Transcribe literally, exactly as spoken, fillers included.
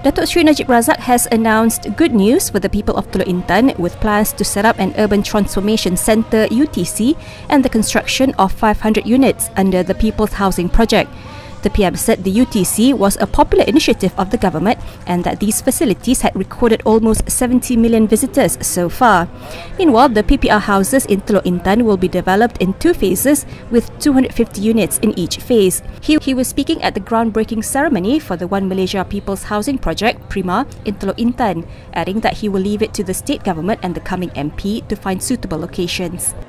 Datuk Seri Najib Razak has announced good news for the people of Teluk Intan with plans to set up an Urban Transformation Centre U T C and the construction of five hundred units under the People's Housing Project. The P M said the U T C was a popular initiative of the government and that these facilities had recorded almost seventy million visitors so far. Meanwhile, the P P R houses in Teluk Intan will be developed in two phases with two hundred fifty units in each phase. He, he was speaking at the groundbreaking ceremony for the One Malaysia People's Housing Project, Prima, in Teluk Intan, adding that he will leave it to the state government and the coming M P to find suitable locations.